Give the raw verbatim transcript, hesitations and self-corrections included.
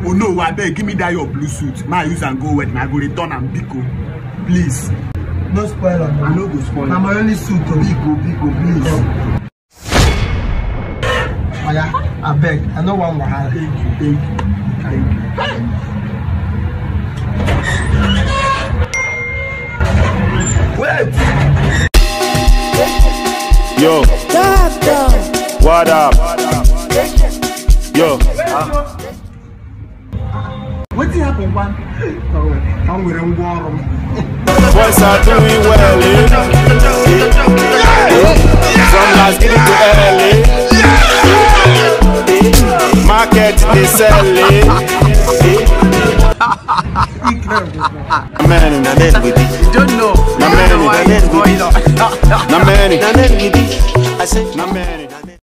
Oh no, I beg, give me that your blue suit. My use and go wedding. I go return and biko. Please. No spoil on me. I no go spoil. Na my only suit to biko, biko, please. Oya, I beg. I no want wahala. Thank you, thank you, thank you. Wait. Yo. What up? Yo. What did happen, man? I'm with him. Boys are doing well, eh? Some lads get into L A. Market they sell it. Man, na net with it. Don't know. Na man, why it's going on. na man, na net with it. I say, na man.